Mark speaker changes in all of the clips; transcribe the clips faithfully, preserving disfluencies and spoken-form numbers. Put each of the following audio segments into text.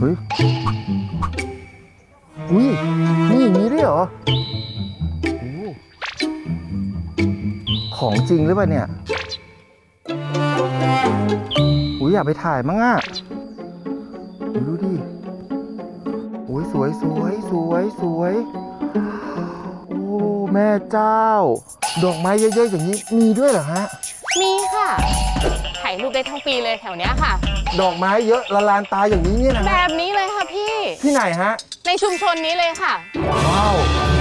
Speaker 1: ฮ้ยอุ้ยนี่อย่างนี้ด้วยเหรอของจริงหรือเปล่าเนี่ยอุ้ยอยากไปถ่ายมั้งอ่ะดูดิโอ้ยสวยสวยสวยสวยโอ้แม่เจ้าดอกไม้เยอะๆอย่างนี้มีด้วยเหรอฮะ
Speaker 2: มีค่ะถ่ายรูปได้ทั้งปีเลยแถวเนี้ยค่ะ
Speaker 1: ดอกไม้เยอะละลานตาอย่างนี้เนี่ยนะ
Speaker 2: แบบนี้เลยค่ะพี่
Speaker 1: ที่ไหนฮะ
Speaker 2: ในชุมชนนี้เลยค่ะ
Speaker 1: ว้าว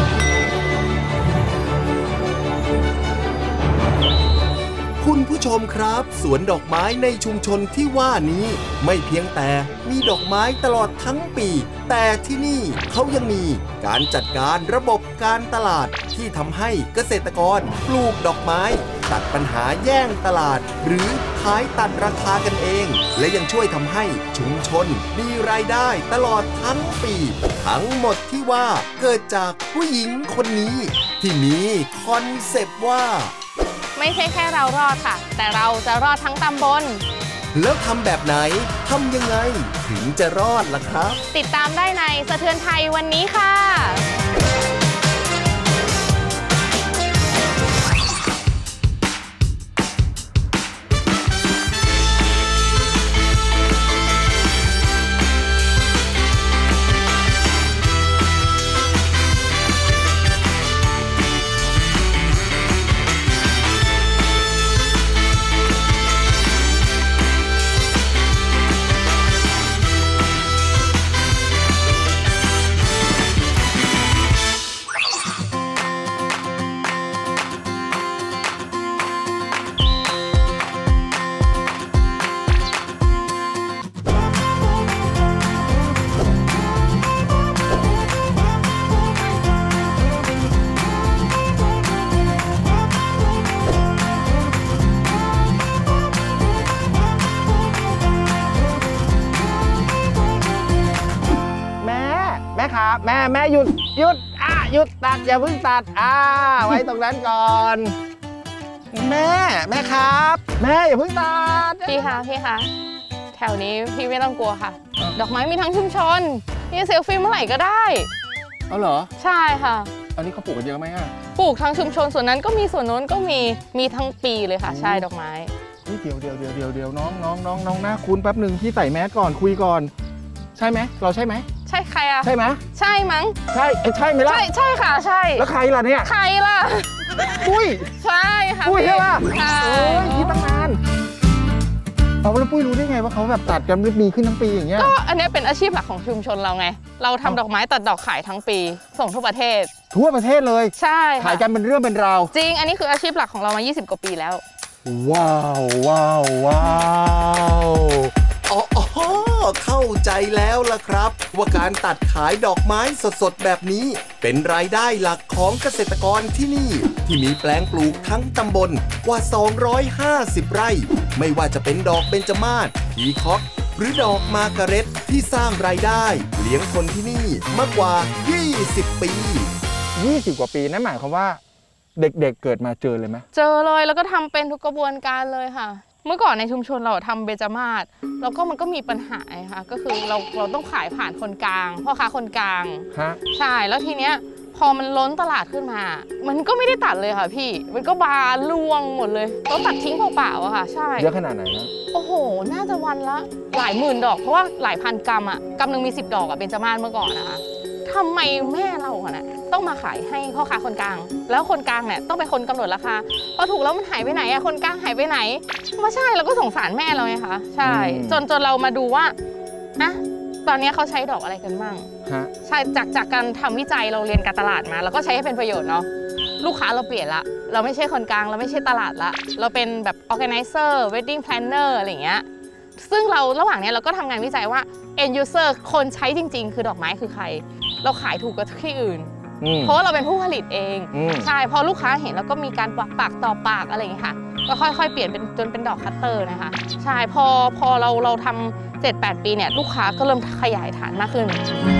Speaker 3: คุณผู้ชมครับสวนดอกไม้ในชุมชนที่ว่านี้ไม่เพียงแต่มีดอกไม้ตลอดทั้งปีแต่ที่นี่เขายังมีการจัดการระบบการตลาดที่ทำให้เกษตรกรปลูกดอกไม้ตัดปัญหาแย่งตลาดหรือขายตัดราคากันเองและยังช่วยทำให้ชุมชนมีรายได้ตลอดทั้งปีทั้งหมดที่ว่าเกิดจากผู้หญิงคนนี้ที่มีคอนเซปต์ว่า
Speaker 2: ไม่ใช่แค่เรารอดค่ะแต่เราจะรอดทั้งตำบล
Speaker 3: แล้วทำแบบไหนทำยังไงถึงจะรอดล่ะครับ
Speaker 2: ติดตามได้ในสะเทือนไทยวันนี้ค่ะ
Speaker 1: แม่แม่หยุดหยุดอ่ะหยุดตัดอย่าเพิ่งตัดอ่าไว้ตรงนั้นก่อนแม่แม่ครับแม่อย่าเพิ่งตัด
Speaker 2: พี่คะพี่คะแถวนี้พี่ไม่ต้องกลัวค่ะดอกไม้มีทั้งชุมชนพี่เซลฟี่เมื่อไหร่ก็ได้
Speaker 1: เอาเหรอ
Speaker 2: ใช่ค่ะ
Speaker 1: อันนี้เขาปลูกกันเยอะไหมอ่ะ
Speaker 2: ปลูกทั้งชุมชนส่วนนั้นก็มีส่วนโน้นก็มีมีทั้งปีเลยค่ะใช่ดอกไม้
Speaker 1: นี่เดี๋ยวเดี๋ยวเดี๋ยวเดี๋ยวเดี๋ยวน้องน้องน้องน้องหน้าคุ้นแป๊บหนึ่งพี่ใส่แมสก่อนคุยก่อนใช่ไหมเราใช่ไหม
Speaker 2: ใช่ใครอะ
Speaker 1: ใช่ไหม
Speaker 2: ใช่มั้ง
Speaker 1: ใช่ใช่ไหมล่ะ
Speaker 2: ใช่ใช่ค่ะใช่
Speaker 1: แล้วใครล่ะเนี่ย
Speaker 2: ใครล่ะ
Speaker 1: ปุ้ย
Speaker 2: ใช่ค่ะ
Speaker 1: ปุ้ยใช่ป่ะ
Speaker 2: ใช่
Speaker 1: โอ้ยคิดตั้งนานเอาแล้วปุ้ยรู้ได้ไงว่าเขาแบบตัดกันมีขึ้นทั้งปีอย่างเงี้ย
Speaker 2: ก็อันนี้เป็นอาชีพหลักของชุมชนเราไงเราทำดอกไม้ตัดดอกขายทั้งปีส่งทั่วประเทศ
Speaker 1: ทั่วประเทศเลย
Speaker 2: ใช่
Speaker 1: ขายกันเป็นเรื่องเป็นราว
Speaker 2: จริงอันนี้คืออาชีพหลักของเรามายี่สิบกว่าปีแล้ว
Speaker 1: ว้าวว้าวว้าว
Speaker 3: อ๋อเข้าใจแล้วล่ะครับว่าการตัดขายดอกไม้สดๆแบบนี้เป็นรายได้หลักของเกษตรกรที่นี่ที่มีแปลงปลูกทั้งตำบลกว่าสองร้อยห้าสิบไร่ไม่ว่าจะเป็นดอกเบญจมาศพีคอกหรือดอกมาการ์เร็ตที่สร้างรายได้เลี้ยงคนที่นี่มากกว่ายี่สิบปี
Speaker 1: ยี่สิบกว่าปีนั่นหมายความว่าเด็กๆ เ, เกิดมาเจอเลยไหม
Speaker 2: เจอเลยแล้วก็ทำเป็นทุกกระบวนการเลยค่ะเมื่อก่อนในชุมชนเราทำเบญจมาศแล้วก็มันก็มีปัญหาค่ะก็คือเราเราต้องขายผ่านคนกลางพ่อค้าคนกลางใช่แล้วทีเนี้ยพอมันล้นตลาดขึ้นมามันก็ไม่ได้ตัดเลยค่ะพี่มันก็บานร่วงหมดเลยต้องตัดทิ้งเปล่าๆอะค่ะใช่
Speaker 1: เยอะขนาดไหนนะ
Speaker 2: โอ้โหน่าจะวันละหลายหมื่นดอกเพราะว่าหลายพันกรัมอะกรัมหนึ่งมีสิบดอกอะเบญจมาศเมื่อก่อนนะคะทำไมแม่เราอะนะต้องมาขายให้พ่อค้าคนกลางแล้วคนกลางเนี่ยต้องเป็นคนกำหนดราคาพอถูกแล้วมันหายไปไหนอะคนกลางหายไปไหนไม่ใช่เราก็สงสารแม่เราไงคะใช่จนจนเรามาดูว่าอะตอนนี้เขาใช้ดอกอะไรกันบ้างใช่จากจากการทำวิจัยเราเรียนการตลาดมาเราก็ใช้ให้เป็นประโยชน์เนาะลูกค้าเราเปลี่ยนละเราไม่ใช่คนกลางเราไม่ใช่ตลาดละเราเป็นแบบ organizer wedding planner อะไรอย่างเงี้ยซึ่งเราระหว่างนี้เราก็ทำงานวิจัยว่า end user คนใช้จริงๆคือดอกไม้คือใครเราขายถูกกว่าที่อื่นเพราะว่าเราเป็นผู้ผลิตเองใช่พอลูกค้าเห็นแล้วก็มีการปากปากต่อปากอะไรอย่างเงี้ยค่ะก็ค่อยๆเปลี่ยนเป็นจนเป็นดอกคัตเตอร์นะคะใช่พอพอเราเราทำ เจ็ดแปด ปีเนี่ยลูกค้าก็เริ่มขยายฐานมากขึ้น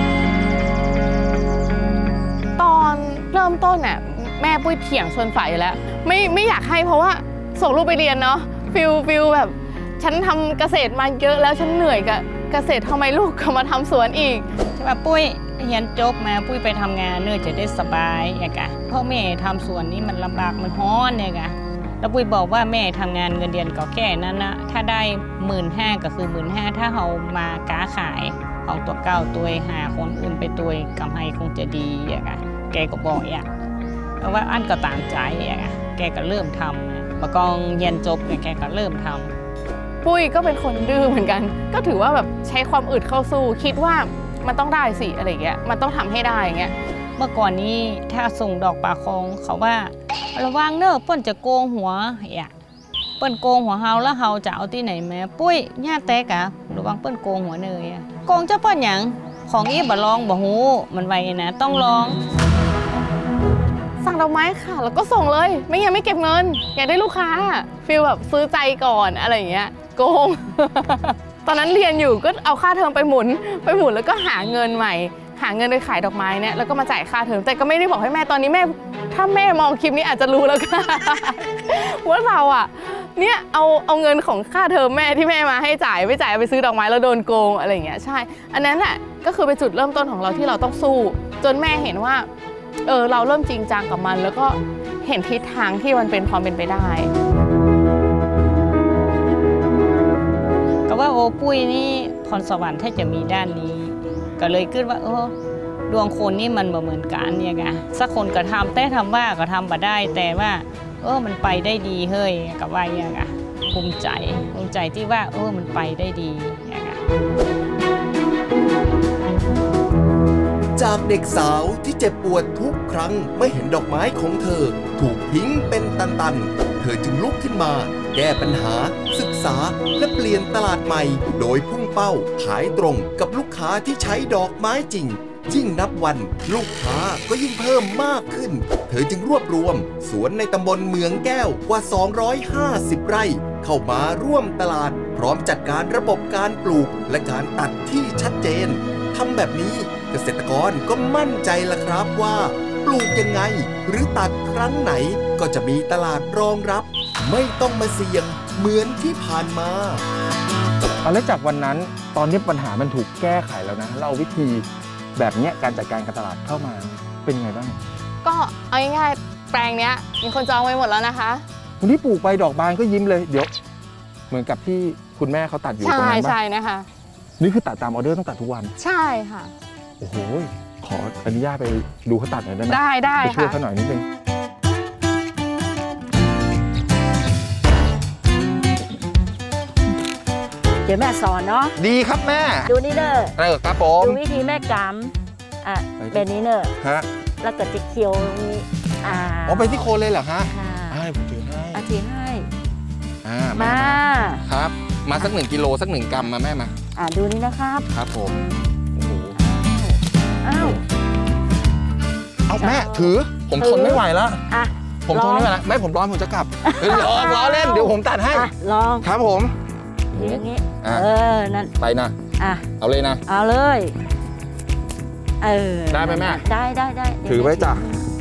Speaker 2: ตอนเริ่มต้นเนี่ยแม่ปุ้ยเถียงชวนฝ่ายอยู่แล้วไม่ไม่อยากให้เพราะว่าส่งลูกไปเรียนเนาะฟิลฟิลแบบฉันทำเกษตรมาเยอะแล้วฉันเหนื่อยกับกเกษตรทำไมลูกก็มาทำสวนอีก
Speaker 4: ใช่ป่ะปุ้ยเรียนจบมาปุ้ยไปทำงานเนื่อจะได้สบายอย่างกะพ่อแม่ทำสวนนี้มันลำบากมันฮ้อนเนี่ยกะแล้วปุ้ยบอกว่าแม่ทำงานเงินเดือนก็แค่นั้นนะถ้าได้หมื่นห้าก็คือหมื่นห้าถ้าเรามาค้าขายเอาตัวเก้าตัวหาคนอื่นไปตัวกำไรคงจะดีอย่างกะแกก็บอกอย่างเพราะว่าอันก็ตามใจอย่างกะแกก็เริ่มทำประกองเรียนจบเนี่ยแกก็เริ่มทำ
Speaker 2: ปุ้ยก็เป็นคนดื้อเหมือนกันก็ถือว่าแบบใช้ความอึดเข้าสู้คิดว่ามันต้องได้สิอะไรเงี้ยมันต้องทำให้ได้อย่างเงี้ย
Speaker 4: เมื่อก่อนนี้ถ้าส่งดอกปลาคองเขาว่าระวังเนอะเปิ้นจะโกงหัวอย่าเปิ้นโกงหัวเฮาแล้วเฮาจะเอาที่ไหนแม่ปุ้ยญาติแตกอะระวังเปิ้นโกงหัวเนยโกงเจ้าเปิ้นหยังของอีบ่ลองบ่ฮู้มันไวนะต้องลอง
Speaker 2: สั่งดอกไม้ค่ะแล้วก็ส่งเลยไม่งั้นไม่เก็บเงินอยากได้ลูกค้าฟีลแบบซื้อใจก่อนอะไรอย่างเงี้ยโกง ตอนนั้นเรียนอยู่ก็เอาค่าเทอมไปหมุนไปหมุนแล้วก็หาเงินใหม่หาเงินโดยขายดอกไม้เนี่ยแล้วก็มาจ่ายค่าเทอมแต่ก็ไม่ได้บอกให้แม่ตอนนี้แม่ถ้าแม่มองคลิปนี้อาจจะรู้แล้วค่ะ ว่าเราอ่ะเนี่ยเอาเอาเงินของค่าเทอมแม่ที่แม่มาให้จ่ายไม่จ่ายไปซื้อดอกไม้แล้วโดนโกงอะไรอย่างเงี้ยใช่อันนั้นแหละก็คือเป็นจุดเริ่มต้นของเราที่เราต้องสู้จนแม่เห็นว่าเออเราเริ่มจริงจังกับมันแล้วก็เห็นทิศทางที่มันเป็นความเป็นไปได้
Speaker 4: ก็ว่าโอ้ปุ้ยนี่พรสวรรค์ถ้าจะมีด้านนี้ก็เลยคิดว่าเออดวงคนนี่มันบ่เหมือนกันเนี่ยไงสักคนก็ทำแต่ทำว่าก็ทำบ่ได้แต่ว่าเออมันไปได้ดีเฮ้ยกับว่าอย่างไงภูมิใจภูมิใจที่ว่าเออมันไปได้ดีอย่างไง
Speaker 3: จากเด็กสาวที่เจ็บปวดทุกครั้งเมื่อเห็นดอกไม้ของเธอถูกทิ้งเป็นตันๆเธอจึงลุกขึ้นมาแก้ปัญหาศึกษาและเปลี่ยนตลาดใหม่โดยพุ่งเป้าขายตรงกับลูกค้าที่ใช้ดอกไม้จริงยิ่งนับวันลูกค้าก็ยิ่งเพิ่มมากขึ้นเธอจึงรวบรวมสวนในตำบลเมืองแก้วกว่าสองร้อยห้าสิบไร่เข้ามาร่วมตลาดพร้อมจัดการระบบการปลูกและการตัดที่ชัดเจนทำแบบนี้เกษตรกรก็มั่นใจละครับว่าปลูกยังไงหรือตัดครั้งไหนก็จะมีตลาดรองรับไม่ต้องมาเสี่ยงเหมือนที่ผ่านมา
Speaker 1: แล้วจากวันนั้นตอนนี้ปัญหามันถูกแก้ไขแล้วนะเราวิธีแบบนี้การจัดการการตลาดเข้ามาเป็นไงบ้าง
Speaker 2: ก็เอาง่ายๆแปลงเนี้ยมีคนจองไว้หมดแล้วนะคะ
Speaker 1: วันนี้ปลูกไปดอกบานก็ยิ้มเลยเดี๋ยวเหมือนกับที่คุณแม่เขาตัดอยู่ตรงนั้นป่ะ
Speaker 2: ใช่ๆนะคะ
Speaker 1: นี่คือตัดตามออเดอร์ต้องตัดทุกวัน
Speaker 2: ใช่ค่ะ
Speaker 1: โอ้โหขออนุญาตไปดูเขาตัดหน่อยได้ไหม
Speaker 2: ได้ได้
Speaker 1: ค่ะไปช่วยเขาหน่อยนิดนึง
Speaker 5: เดี๋ยวแม่สอนเนาะ
Speaker 1: ดีครับแม่
Speaker 5: ดูนี่เนอะ
Speaker 1: เออครับผม
Speaker 5: ดูวิธีแม่กำอ่ะแบบนี้เนอะ
Speaker 1: ฮะ
Speaker 5: แล้วก็จะเคี่ยวนี้
Speaker 1: อ่าอ๋อไปที่โคนเลยเหรอฮะอ่าผมถือให้
Speaker 5: อาถือให้
Speaker 1: อ่า
Speaker 5: มา
Speaker 1: ครับมาสักหนึ่งกิโลสักหนึ่งกรัมมาแม่มา
Speaker 5: อ่าดูนี่นะครับ
Speaker 1: ครับผมโอ้โห
Speaker 5: อ้าว
Speaker 1: เอาแม่ถือผมทนไม่ไหวแล้วอ่ะผมทนไม่ไหวแล้วแม่ผมร้อนผมจะกลับลองล้อเล่นเดี๋ยวผมตัดให้
Speaker 5: ลอง
Speaker 1: ครับผม
Speaker 5: อย่างนี้เออนั่น
Speaker 1: ไปนะ
Speaker 5: อ่ะ
Speaker 1: เอาเลยนะ
Speaker 5: เอาเลยเออ
Speaker 1: ได้ไหมแม่
Speaker 5: ได้ได้ได้
Speaker 1: ถือไว้จ้ะ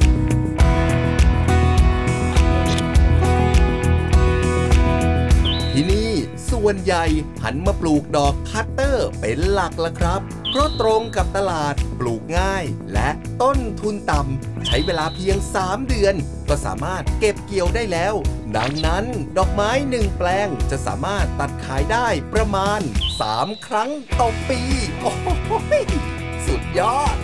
Speaker 3: ที่นี่ส่วนใหญ่หันมาปลูกดอกคัตเตอร์เป็นหลักละครับเพราะตรงกับตลาดปลูกง่ายและต้นทุนต่ำใช้เวลาเพียงสามเดือนก็สามารถเก็บเกี่ยวได้แล้วดังนั้นดอกไม้หนึ่งแปลงจะสามารถตัดขายได้ประมาณสามครั้งต่อปีโอ้โหสุดยอด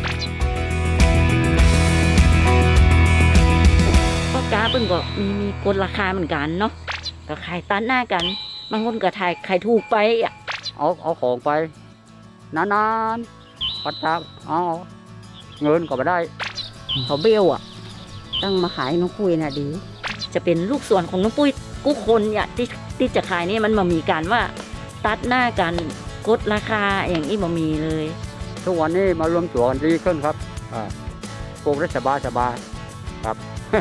Speaker 5: ก็การเพิ่งก็มีมีกฎราคาเหมือนกันเนาะก็ขายตัดหน้ากันบางคนก็ถ่ายขายถูกไปอ่ะ
Speaker 6: เอาเอาของไปนานๆปัดจับเอาเงินก็ไม่ได้
Speaker 5: เขาเบี้ยวอ่ะตั้งมาขายน้องปุ้ยน่ะดีจะเป็นลูกส่วนของน้องปุ้ยกู้คนเนี่ยที่ที่จะขายนี่มันมามีการว่าตัดหน้ากันกดราคาอย่างนี้มามีเลย
Speaker 6: ทุกวันนี้มารวมตัวดีขึ้นครับปลูกได้สบายสบายครับ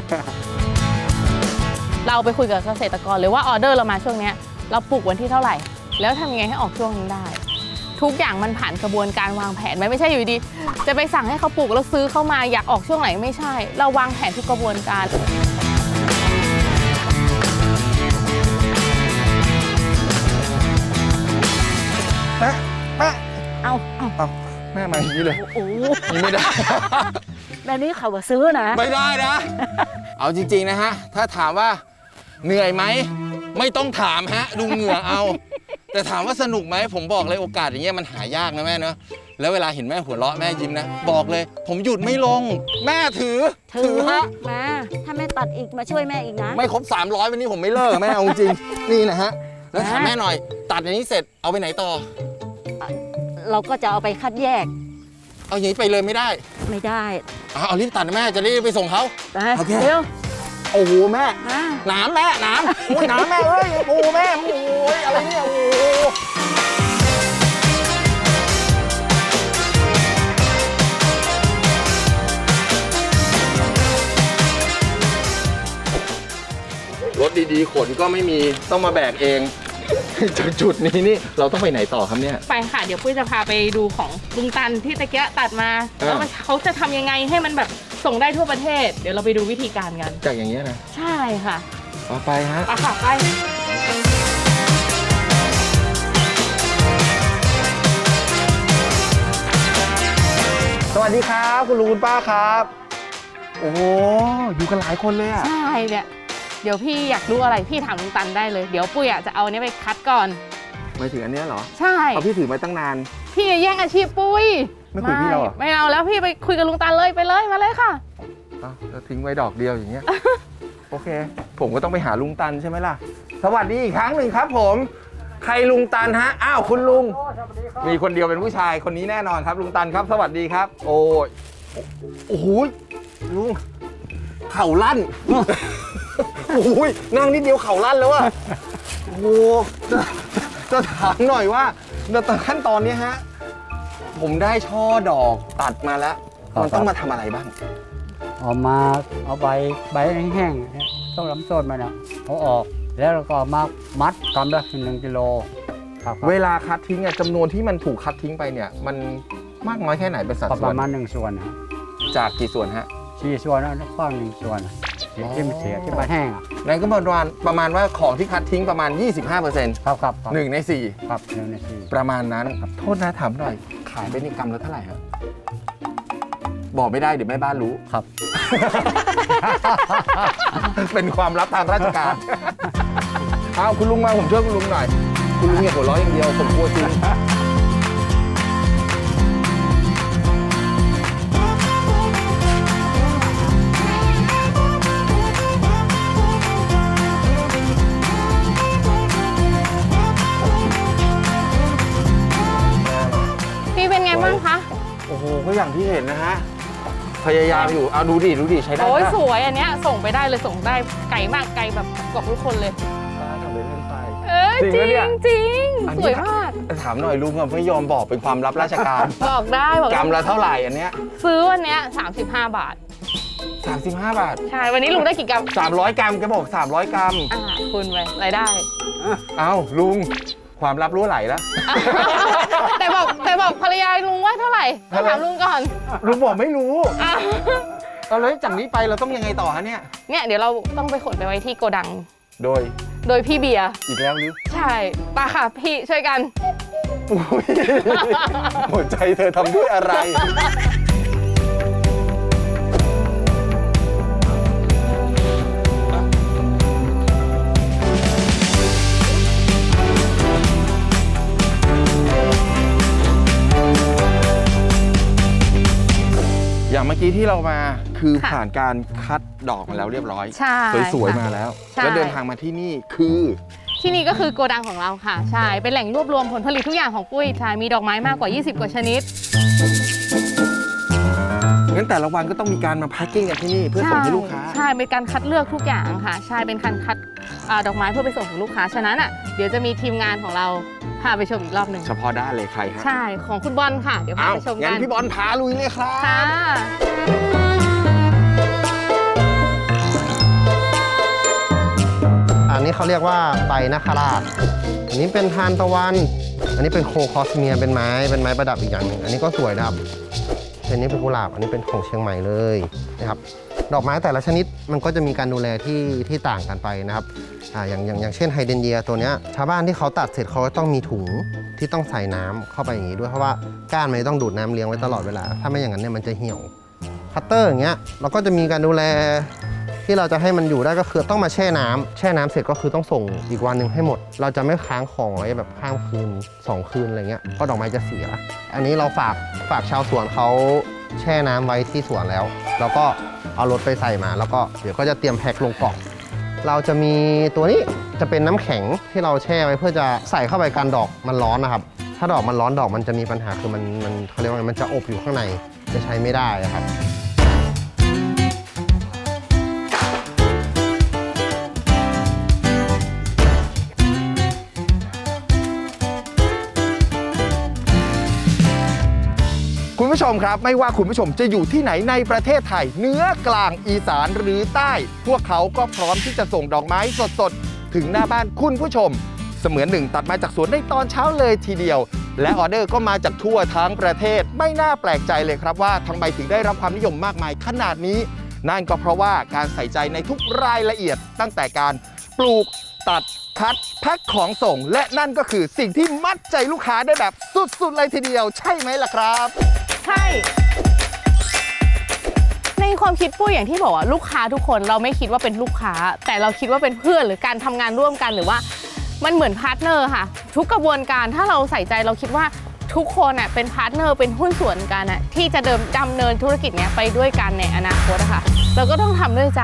Speaker 2: เราไปคุยกับเกษตรกรเลยว่าออเดอร์เรามาช่วงนี้เราปลูกวันที่เท่าไหร่แล้วทำยังไงให้ออกช่วงนี้ได้ทุกอย่างมันผ่านกระบวนการวางแผนไหมไม่ใช่อยู่ดีจะไปสั่งให้เขาปลูกแล้วซื้อเข้ามาอยากออกช่วงไหนไม่ใช่เราวางแผนทุกกระบวนการ
Speaker 1: แปะแปะนี้เลย
Speaker 5: โอ้โห
Speaker 1: นี่ไม่ได้
Speaker 5: แบบนี้เขาว่าซื้อนะ
Speaker 1: ไม่ได้นะ เอาจริงๆนะฮะ ถ้าถามว่าเหนื่อยไหม ไม่ต้องถามฮะ ดูเหงื่อเอา แต่ถามว่าสนุกไหม ผมบอกเลยโอกาสอย่างเงี้ยมันหายากนะแม่เนาะ แล้วเวลาเห็นแม่หัวเราะแม่ยิ้มนะ บอกเลย ผมหยุดไม่ลง แม่ถือ
Speaker 5: ถือ
Speaker 1: ฮะ
Speaker 5: มา ถ้าแม่ตัดอีกมาช่วยแม่อีกนะ
Speaker 1: ไม่ครบสามร้อยวันนี้ผมไม่เลิกแม่เอาจริงๆนี่นะฮะ แล้วถามแม่หน่อย ตัดอย่างนี้เสร็จเอาไปไหนต่อ
Speaker 5: เราก็จะเอาไปคัดแยก
Speaker 1: เอาอย่างนี้ไปเลยไม่ได้
Speaker 5: ไม่ได้
Speaker 1: เอาเอารีบตัดนะแม่จะรีบไปส่งเขา
Speaker 5: ไป
Speaker 1: โอเค
Speaker 5: เร็ว
Speaker 1: โอ้โหแม่
Speaker 5: มา
Speaker 1: น้ำแม่น้ำโอ้ยน้ำแม่เอ้ยโอ้โหแม่โอ้ยอะไรเนี่ยโอ้โหรถดีๆขนก็ไม่มีต้องมาแบกเองจากจุดนี้นี่เราต้องไปไหนต่อครับเนี่ย
Speaker 2: ไปค่ะ เดี๋ยวปุ้ยจะพาไปดูของลุงตันที่ตะเกียตัดมา
Speaker 1: เออ
Speaker 2: แล้วมันเขาจะทำยังไงให้มันแบบส่งได้ทั่วประเทศ เดี๋ยวเราไปดูวิธีการกัน
Speaker 1: จากอย่างเงี้ยนะ
Speaker 2: ใช่ค่ะ
Speaker 1: เอาไปฮะ
Speaker 2: ไปค่ะไป
Speaker 1: สวัสดีครับคุณลุงคุณป้าครับ โอ้โหอยู่กันหลายคนเลยอะ
Speaker 2: ใช่เนี่ยเดี๋ยวพี่อยากรู้อะไรพี่ถามลุงตันได้เลยเดี๋ยวปุ้ยอ่ะจะเอาอันนี้ไปคัดก่อน
Speaker 1: ไม่ถึงอันเนี้ยเหรอ
Speaker 2: ใช่
Speaker 1: เอาพี่ถือมาตั้งนาน
Speaker 2: พี่แย่งอาชีพปุ้ย
Speaker 1: ไม่คุยพี่เราเหรอ
Speaker 2: ไม่เอาแล้วพี่ไปคุยกับลุงตันเลยไปเลยมาเลยค่ะ
Speaker 1: อ้าวแล้วทิ้งไว้ดอกเดียวอย่างเงี้ย โอเค ผมก็ต้องไปหาลุงตันใช่ไหมล่ะ สวัสดีอีกครั้งหนึ่งครับผม ใครลุงตันฮะ อ้าวคุณลุง มีคนเดียวเป็นผู้ชายคนนี้แน่นอนครับ ลุงตันครับ สวัสดีครับ โอ้ยโอ้โหลุงเข่าลั่น โอ้ยนั่งนิดเดียวเข่าลั่นแล้วอะโอ้โหจะจะถามหน่อยว่าในขั้นตอนนี้ฮะ ผมได้ช่อดอกตัดมาแล้ว มันต้องมาทำอะไรบ้าง
Speaker 6: เอามาเอาใบใบแห้งๆเนี่ยต้องลำต้นมันอ่ะเอาออกแล้วเราก็มามัดกำละหนึ่งกิโลครับ
Speaker 1: เวลาคัดทิ้งอะจำนวนที่มันถูกคัดทิ้งไปเนี่ย มันมากน้อยแค่ไหนเป็นสัด
Speaker 6: ป
Speaker 1: ส่วน
Speaker 6: ระมาณหนึ่งส่วนนะ
Speaker 1: จากกี่ส่วนฮะ
Speaker 6: สี่ส่วนแล้วกว้างหนึ่งส่วนอะที่มันเสียที่มันแห้งอ่ะ
Speaker 1: นั่นก็ประมาณประมาณว่าของที่คัดทิ้งประมาณ ยี่สิบห้าเปอร์เซ็นต์
Speaker 6: ครับครับครับ
Speaker 1: หนึ่งในสี่
Speaker 6: ครับหนึ่งในสี่
Speaker 1: ประมาณนั้น โทษนะถามหน่อย ขายเป็นกรัมละเท่าไหร่ฮะบอกไม่ได้เดี๋ยวแม่บ้านรู้
Speaker 6: ครับ
Speaker 1: เป็นความลับทางราชการ เอาคุณลุงมาผมช่วยคุณลุงหน่อย คุณลุงอย่าหัวเราะอย่างเดียวผมกลัวจริง
Speaker 2: พี่เป็นไงบ้างคะ
Speaker 1: โอ้โหก็อย่างที่เห็นนะฮะ พยายามอยู่ เอาดูดิ ดูดิ ใช้ได้
Speaker 2: โอ้ย
Speaker 1: ปะ
Speaker 2: สวยอันเนี้ยส่งไปได้เลยส่งได้ไกลมากไกลแบบกว่าทุกคนเลย
Speaker 1: ป้าทำไปเล่นไป
Speaker 2: เอ้ย
Speaker 1: จ
Speaker 2: จ
Speaker 1: ริ
Speaker 2: ริ
Speaker 1: งปะเนี่ย
Speaker 2: งจริง
Speaker 1: อัน
Speaker 2: ส
Speaker 1: นี้
Speaker 2: วยมาก
Speaker 1: ถามหน่อยลุงอะไม่ยอมบอกเป็นความลับราชการ
Speaker 2: บอกได้บอก
Speaker 1: ก
Speaker 2: ได้
Speaker 1: รัมละเท่าไหร่อันเนี้ย
Speaker 2: ซื้อวันเนี้ยสามสิบห้าบาท
Speaker 1: สามสิบห้าบาท
Speaker 2: ใช่วันนี้ลุงได้กี่กรัม
Speaker 1: สามร้อยกรัมแกบอกสามร้อยกรัม
Speaker 2: อ่าคุณไปรายได้
Speaker 1: เอ้าลุงความลับรั่วไหลแล้ว
Speaker 2: แต่บอกแต่บอกภรรยาลุงว่าเท่าไหร่ต้องถามลุงก่อน
Speaker 1: ลุงบอกไม่รู้
Speaker 2: อ่ะ
Speaker 1: เอาแล้วจากนี้ไปเราต้องยังไงต่อฮะเนี่ย
Speaker 2: เนี่ยเดี๋ยวเราต้องไปขนไปไว้ที่โกดัง
Speaker 1: โดย
Speaker 2: โดยพี่เบียร์
Speaker 1: อีกแล้วหรือ
Speaker 2: ใช่ปาค่ะพี่ช่วยกัน
Speaker 1: อุ๊ยหัวใจเธอทำด้วยอะไร อย่างเมื่อกี้ที่เรามาคือ
Speaker 2: ค่ะ
Speaker 1: ผ่านการคัดดอกมาแล้วเรียบร้อย
Speaker 2: ใช่
Speaker 1: สวยๆ
Speaker 2: ค่ะ
Speaker 1: มาแล้ว
Speaker 2: ใช่
Speaker 1: แล้วเดินทางมาที่นี่คือ
Speaker 2: ที่นี่ก็คือโกดังของเราค่ะ ใช่ เป็นแหล่งรวบรวมผลผลิตทุกอย่างของปุ้ยใช่มีดอกไม้มากกว่า ยี่สิบ กว่าชนิด
Speaker 1: งั้นแต่ละวันก็ต้องมีการมาแพ็คกิ้งกันที่นี่เพื่อส่งให้ลูกค้า
Speaker 2: ใช่ เป็นการคัดเลือกทุกอย่างค่ะ ใช่ เป็นการคัดอ่าดอกไม้เพื่อไปส่งถึงลูกค้า ฉะนั้นอ่ะ เดี๋ยวจะมีทีมงานของเราพาไปชมอีกรอบหนึ่ง
Speaker 1: เฉพาะด้านเลยใครฮะ
Speaker 2: ใช่ ของคุณบอลค่ะ เดี๋ยวพา
Speaker 1: อ้าว
Speaker 2: ไปชม
Speaker 1: งั้
Speaker 2: กัน น
Speaker 1: พี่บอลพาลุยเลยครับ
Speaker 2: ค่ะ
Speaker 7: อันนี้เขาเรียกว่าใบนาคราช อันนี้เป็นทานตะวัน อันนี้เป็นโคคอสเมียเป็นไม้ เป็นไม้ประดับอีกอย่างหนึ่ง อันนี้ก็สวยนะครับ อันนี้เป็นกุหลาบ อันนี้เป็นของเชียงใหม่เลยนะครับดอกไม้แต่ละชนิดมันก็จะมีการดูแลที่ที่ต่างกันไปนะครับอ่าอย่างอย่างอย่างเช่นไฮเดรนเยียตัวเนี้ยชาวบ้านที่เขาตัดเสร็จเขาก็ต้องมีถุงที่ต้องใส่น้ำเข้าไปอย่างนี้ด้วยเพราะว่าก้านมันต้องดูดน้ำเลี้ยงไว้ตลอดเวลาถ้าไม่อย่างนั้นเนี่ยมันจะเหี่ยวคัตเตอร์อย่างเงี้ยเราก็จะมีการดูแลที่เราจะให้มันอยู่ได้ก็คือต้องมาแช่น้ำแช่น้ำเสร็จก็คือต้องส่งอีกวันหนึ่งให้หมดเราจะไม่ค้างของไว้แบบข้ามคืนสองคืนอะไรเงี้ยเพราะดอกไม้จะเสียอันนี้เราฝากฝากชาวสวนเขาแช่น้ำไว้ที่สวนแล้วแล้วก็เอารถไปใส่มาแล้วก็เดี๋ยวก็จะเตรียมแพ็คลงกล่องเราจะมีตัวนี้จะเป็นน้ำแข็งที่เราแช่ไว้เพื่อจะใส่เข้าไปกันดอกมันร้อนนะครับถ้าดอกมันร้อนดอกมันจะมีปัญหาคือมันมันเขาเรียกว่ามันจะอบอยู่ข้างในจะใช้ไม่ได้ครับ
Speaker 1: คุณผู้ชมครับไม่ว่าคุณผู้ชมจะอยู่ที่ไหนในประเทศไทยเหนือกลางอีสานหรือใต้พวกเขาก็พร้อมที่จะส่งดอกไม้สดๆถึงหน้าบ้านคุณผู้ชมเสมือนหนึ่งตัดมาจากสวนในตอนเช้าเลยทีเดียวและออเดอร์ก็มาจากทั่วทั้งประเทศไม่น่าแปลกใจเลยครับว่าทำไมถึงได้รับความนิยมมากมายขนาดนี้นั่นก็เพราะว่าการใส่ใจในทุกรายละเอียดตั้งแต่การปลูกตัดคัดแพ็คของส่งและนั่นก็คือสิ่งที่มัดใจลูกค้าได้แบบสุดๆเลยทีเดียวใช่ไหมล่ะครับ
Speaker 2: ใช่ในความคิดปุ้ยอย่างที่บอกว่าลูกค้าทุกคนเราไม่คิดว่าเป็นลูกค้าแต่เราคิดว่าเป็นเพื่อนหรือการทำงานร่วมกันหรือว่ามันเหมือนพาร์ทเนอร์ค่ะทุกกระบวนการถ้าเราใส่ใจเราคิดว่าทุกคนอ่ะเป็นพาร์ทเนอร์เป็นหุ้นส่วนกันอ่ะที่จะเดินดำเนินธุรกิจเนี้ยไปด้วยกันในอนาคตอะค่ะเราก็ต้องทำด้วยใจ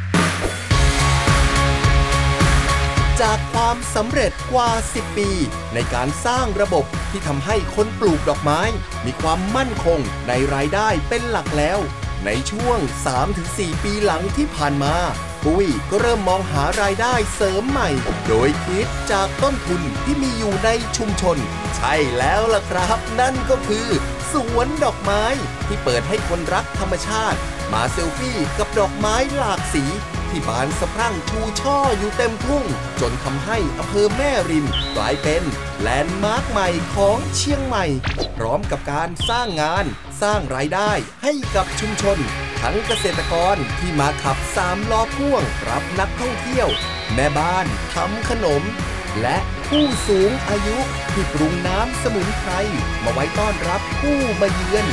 Speaker 3: จากความสำเร็จกว่าสิบปีในการสร้างระบบที่ทำให้คนปลูกดอกไม้มีความมั่นคงในรายได้เป็นหลักแล้วในช่วง สามถึงสี่ ปีหลังที่ผ่านมาปุ้ยก็เริ่มมองหารายได้เสริมใหม่โดยคิดจากต้นทุนที่มีอยู่ในชุมชนใช่แล้วล่ะครับนั่นก็คือสวนดอกไม้ที่เปิดให้คนรักธรรมชาติมาเซลฟี่กับดอกไม้หลากสีที่บานสะพรั่งชูช่ออยู่เต็มทุ่งจนทำให้อำเภอแม่ริมกลายเป็นแลนด์มาร์คใหม่ของเชียงใหม่พร้อมกับการสร้างงานสร้างรายได้ให้กับชุมชนทั้งเกษตรกรที่มาขับสามล้อพ่วงรับนักท่องเที่ยวแม่บ้านทำขนมและผู้สูงอายุที่ปรุงน้ำสมุนไพรมาไว้ต้อนรับผู้มาเยือน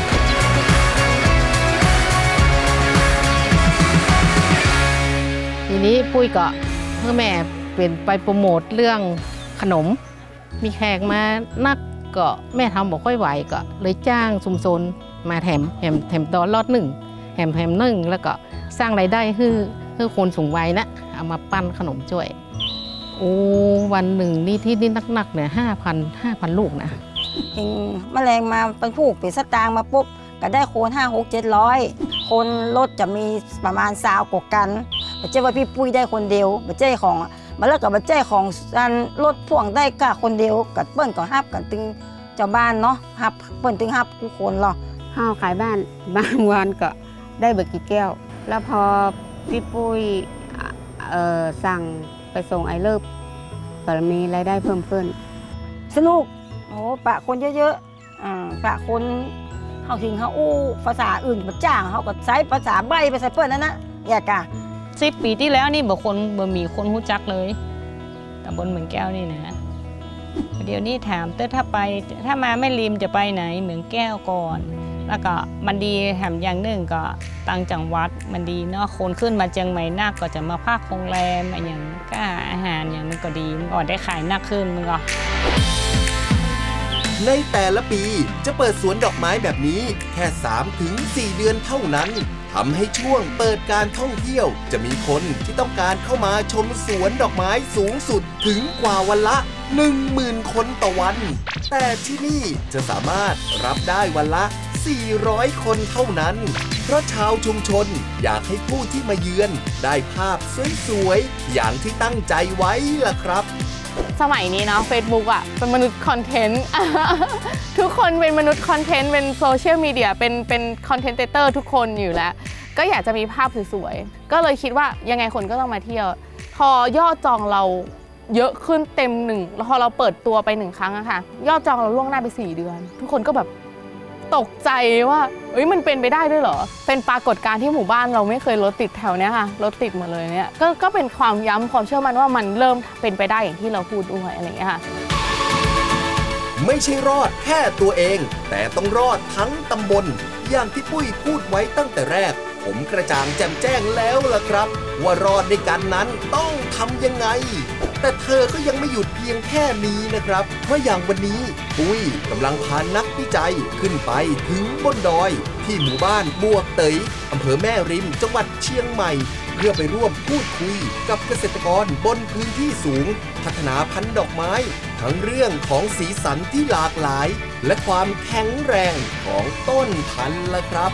Speaker 4: ทีนี้ปุ้ยก็เมื่อแม่เป็นไปโปรโมทเรื่องขนมมีแขกมานักก็แม่ทำบอกค่อยไหวก็เลยจ้างชุมชนมาแถมแถมแถมตอนรอดหนึ่งแถมแถมหนึ่งแล้วก็สร้างรายได้ให้ให้คนสูงวัยนะเอามาปั้นขนมช่วยโอ้วันหนึ่งนี่ที่นี่นักๆเนี่ยห้าพันห้าพันลูกนะ
Speaker 5: เองแมลงมาเป็นผูกเป็นสตางค์มาปุ๊บก็ได้โคนห้าหกเจ็ดร้อยคนรถจะมีประมาณสาวกว่ากันบัจเจ้ว่าพี่ปุ้ยได้คนเดียวบัจเจ้ของมาแล้วกับบัจเจ้ของรถพ่วงได้ก็คนเดียวกับเปิ้ลก็ฮับกันตึงเจ้าบ้านเนาะฮับเปิ้ลตึงฮับทุกคนหรอ
Speaker 8: ห้าวขายบ้านบางวันก็ได้เบิกกี่แก้วแล้วพอพี่ปุ้ยเอ่อสั่งไปส่งไอเลิฟก็มีรายได้เพิ่มขึ้น
Speaker 5: สนุกโอ้ปะคนเยอะๆอ่าปะคนเขาถึงเขาอู้ภาษาอื่นมาจ้างเขาก็ใช้ภาษาใบภาษาเปิ้ลนั่นนะอยากกะ
Speaker 4: สิบปีที่แล้วนี่บอกคนบ่มีคนรู้จักเลยตำบลเหมืองแก้วนี่นะเดี๋ยวนี้ถามเต้ถ้าไปถ้ามาไม่ริมจะไปไหนเหมืองแก้วก่อนแล้วก็มันดีแถมอย่างหนึ่งก็ต่างจังหวัดมันดีเนาะคนขึ้นมาเชียงใหม่นักก็จะมาพักโรงแรมอย่างก็อาหารอย่างมันก็ดีมันก็ได้ขายนักขึ้นมันก็
Speaker 3: ในแต่ละปีจะเปิดสวนดอกไม้แบบนี้แค่ สามถึงสี่ เดือนเท่านั้นทำให้ช่วงเปิดการท่องเที่ยวจะมีคนที่ต้องการเข้ามาชมสวนดอกไม้สูงสุดถึงกว่าวันละ หนึ่งหมื่น คนต่อวันแต่ที่นี่จะสามารถรับได้วันละสี่ร้อยคนเท่านั้นเพราะชาวชุมชนอยากให้ผู้ที่มาเยือนได้ภาพสวยๆอย่างที่ตั้งใจไว้ล่ะครับ
Speaker 2: สมัยนี้เนาะ Facebook อ่ะเป็นมนุษย์คอนเทนต์ ทุกคนเป็นมนุษย์คอนเทนต์เป็นโซเชียลมีเดียเป็นเป็นคอนเทนต์เตอร์ทุกคนอยู่แล้วก็อยากจะมีภาพสวยๆก็เลยคิดว่ายังไงคนก็ต้องมาเที่ยวพอยอดจองเราเยอะขึ้นเต็มหนึ่งแล้วพอเราเปิดตัวไปหนึ่งครั้งอะค่ะยอดจองเราล่วงหน้าไปสี่เดือนทุกคนก็แบบตกใจว่าเอ้ยมันเป็นไปได้ด้วยเหรอเป็นปรากฏการณ์ที่หมู่บ้านเราไม่เคยรถติดแถวเนี้ยค่ะรถติดหมดเลยเนี่ยก็ก็เป็นความย้ำความเชื่อมั่นว่ามันเริ่มเป็นไปได้อย่างที่เราพูดด้วยอะไรอย่างเงี้ยค่ะ
Speaker 3: ไม่ใช่รอดแค่ตัวเองแต่ต้องรอดทั้งตำบลอย่างที่ปุ้ยพูดไว้ตั้งแต่แรกผมกระจ่างแจ่มแจ้งแล้วล่ะครับว่ารอดในกันนั้นต้องทำยังไงแต่เธอก็ยังไม่หยุดเพียงแค่นี้นะครับเพราะอย่างวันนี้ปุ้ยกำลังพานักวิจัยขึ้นไปถึงบนดอยที่หมู่บ้านบวกเตยอำเภอแม่ริมจังหวัดเชียงใหม่เพื่อไปร่วมพูดคุยกับเกษตรกรบนพื้นที่สูงพัฒนาพันธุ์ดอกไม้ทั้งเรื่องของสีสันที่หลากหลายและความแข็งแรงของต้นพันธุ์ล่ะครับ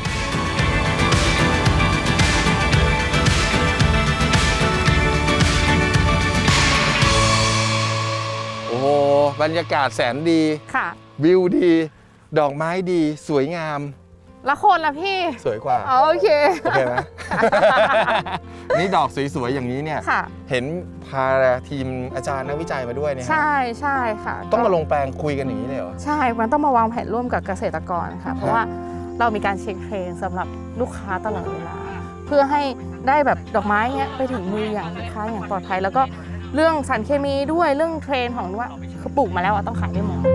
Speaker 1: โอ้โหบรรยากาศแสนดี
Speaker 2: ค่ะ
Speaker 1: วิวดีดอกไม้ดีสวยงาม
Speaker 2: แล้วคนล่ะพี่
Speaker 1: สวยกว่า
Speaker 2: อ๋อโอเค
Speaker 1: โอเคไหม นี่ดอกสวยๆอย่างนี้เนี่ยเห็นพาทีมอาจารย์นักวิจัยมาด้วยเนี่ย
Speaker 2: ใช่ใช่ค่ะ
Speaker 1: ต้องมาลงแปลงคุยกันอย่างนี้เลยเหรอ
Speaker 2: ใช่มันต้องมาวางแผนร่วมกับเกษตรกรค่ะเพราะว่าเรามีการเช็คเทรนสำหรับลูกค้าตลอดเวลาเพื่อให้ได้แบบดอกไม้เนี้ยไปถึงมืออย่างลูกค้าอย่างปลอดภัยแล้วก็เรื่องสารเคมีด้วยเรื่องเทรนของว่าเขาปลูกมาแล้วต้องขายได้หมด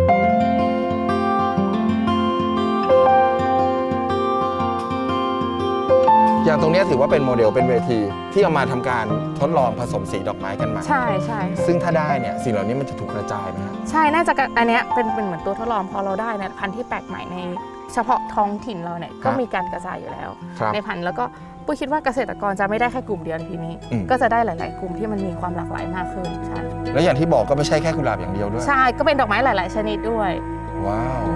Speaker 1: อย่างตรงนี้ถือว่าเป็นโมเดลเป็นเวทีที่เอามาทำการทดลองผสมสีดอกไม้กันมา
Speaker 2: ใช่ใช่
Speaker 1: ซึ่งถ้าได้เนี่ยสิ่งเหล่านี้มันจะถูกกระจายไหมครับ
Speaker 2: ใช่น่าจะอันนี้เป็นเป็นเหมือนตัวทดลองพอเราได้เนี่ยพันธุ์ที่แปลกใหม่ในเฉพาะท้องถิ่นเราเนี่ยก็มีการกระจายอยู่แล้วในพันธุ์แล้วก็ปุ้ยคิดว่าเกษตรกรจะไม่ได้แค่กลุ่มเดียวทีนี้ก็จะได้หลายๆกลุ่มที่มันมีความหลากหลายมากขึ้นใช่
Speaker 1: แล้วอย่างที่บอกก็ไม่ใช่แค่กุหลาบอย่างเดียวด้วย
Speaker 2: ใช่ก็เป็นดอกไม้หลายๆชนิดด้วย
Speaker 1: ว้าว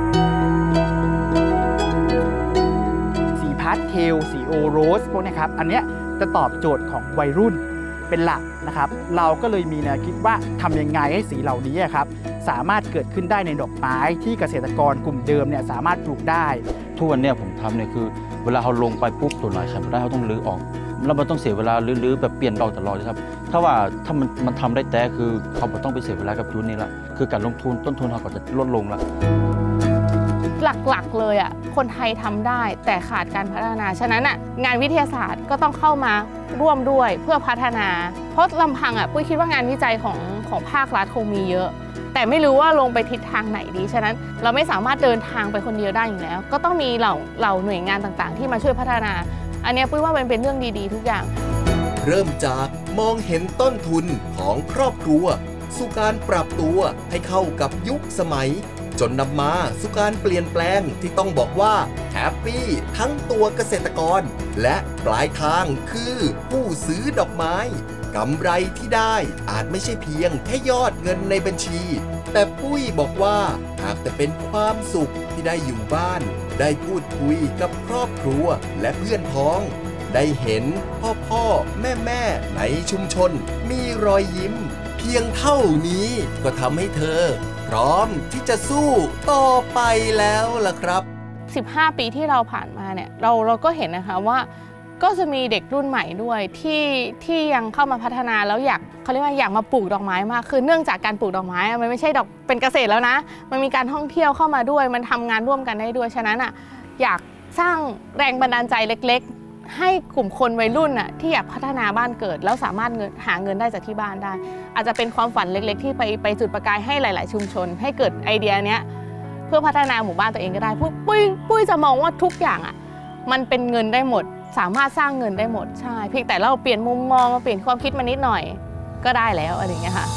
Speaker 9: สีพาสเทลสีโอโรสพวกนี้ครับอันเนี้ยจะตอบโจทย์ของวัยรุ่นเป็นหลักนะครับเราก็เลยมีแนวคิดว่าทำยังไงให้สีเหล่านี้ครับสามารถเกิดขึ้นได้ในดอกไม้ที่เกษตรกรกลุ่มเดิมเนี่ยสามารถปลูกได้
Speaker 10: ทุกวันเนี่ยผมทำเนี่ยคือเวลาเขาลงไปปุ๊บตัวไหนขายไม่ได้เขาต้องรื้อออกแล้วมันต้องเสียเวลารื้อๆแบบเปลี่ยนดอกตลอดเลยครับถ้าว่าถ้ามันมันทำได้แต่คือเขาไม่ต้องไปเสียเวลากับจุดนี้ละคือการลงทุนต้นทุนเขาก็จะลดลงละ
Speaker 2: หลักๆเลยอ่ะคนไทยทำได้แต่ขาดการพัฒนาฉะนั้นอ่ะงานวิทยาศาสตร์ก็ต้องเข้ามาร่วมด้วยเพื่อพัฒนาเพราะลำพังอ่ะปุ้ยคิดว่างานวิจัยของของภาครัฐคงมีเยอะแต่ไม่รู้ว่าลงไปทิศทางไหนดีฉะนั้นเราไม่สามารถเดินทางไปคนเดียวได้อยู่แล้วก็ต้องมีเหล่าเหล่าหน่วยงานต่างๆที่มาช่วยพัฒนาอันนี้ปุ้ยว่ามันเป็นเรื่องดีๆทุกอย่าง
Speaker 3: เริ่มจากมองเห็นต้นทุนของครอบครัวสู่การปรับตัวให้เข้ากับยุคสมัยจนนำมาสู่การเปลี่ยนแปลงที่ต้องบอกว่าแฮปปี้ทั้งตัวเกษตรกรและปลายทางคือผู้ซื้อดอกไม้กำไรที่ได้อาจไม่ใช่เพียงแค่ยอดเงินในบัญชีแต่ปุ้ยบอกว่าหากแต่เป็นความสุขที่ได้อยู่บ้านได้พูดคุยกับครอบครัวและเพื่อนพ้องได้เห็นพ่อพ่อแม่แม่ในชุมชนมีรอยยิ้มเพียงเท่านี้ก็ทำให้เธอพร้อมที่จะสู้ต่อไปแล้วล่ะครับ
Speaker 2: สิบห้าปีที่เราผ่านมาเนี่ยเราเราก็เห็นนะคะว่าก็จะมีเด็กรุ่นใหม่ด้วยที่ที่ยังเข้ามาพัฒนาแล้วอยากเขาเรียกว่าอยากมาปลูกดอกไม้มากขึ้นเนื่องจากการปลูกดอกไม้มันไม่ใช่ดอกเป็นเกษตรแล้วนะมันมีการท่องเที่ยวเข้ามาด้วยมันทำงานร่วมกันได้ด้วยฉะนั้นอ่ะอยากสร้างแรงบันดาลใจเล็กๆให้กลุ่มคนวัยรุ่นอ่ะที่อยากพัฒนาบ้านเกิดแล้วสามารถเงินหาเงินได้จากที่บ้านได้อาจจะเป็นความฝันเล็กๆที่ไปไปจุดประกายให้หลายๆชุมชนให้เกิดไอเดียเนี้ยเพื่อพัฒนาหมู่บ้านตัวเองก็ได้ปุ้ยปุ้ยจะมองว่าทุกอย่างอ่ะมันเป็นเงินได้หมดสามารถสร้างเงินได้หมดใช่เพียงแต่เราเปลี่ยนมุมมองมาเปลี่ยนความคิดมานิดหน่อยก็ได้แล้วอะไรอย่างเงี้ยค่ะ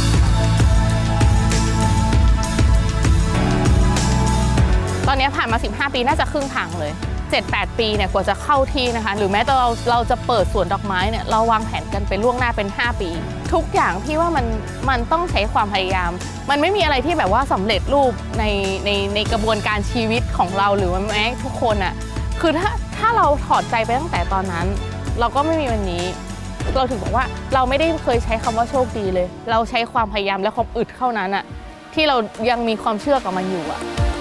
Speaker 2: ตอนนี้ผ่านมาสิบห้าปีน่าจะครึ่งทางเลย เจ็ดแปด ปีเนี่ยกว่าจะเข้าที่นะคะหรือแม้แต่เราเราจะเปิดสวนดอกไม้เนี่ยเราวางแผนกันไปล่วงหน้าเป็นห้าปีทุกอย่างพี่ว่ามันมันต้องใช้ความพยายามมันไม่มีอะไรที่แบบว่าสำเร็จรูปในในในกระบวนการชีวิตของเราหรือว่าแม้ทุกคนอ่ะคือถ้าถ้าเราถอดใจไปตั้งแต่ตอนนั้นเราก็ไม่มีวันนี้เราถึงบอกว่าเราไม่ได้เคยใช้คำว่าโชคดีเลยเราใช้ความพยายามและความอึดเท่านั้นอะที่เรายังมีความเชื่อกับมันอยู่อะ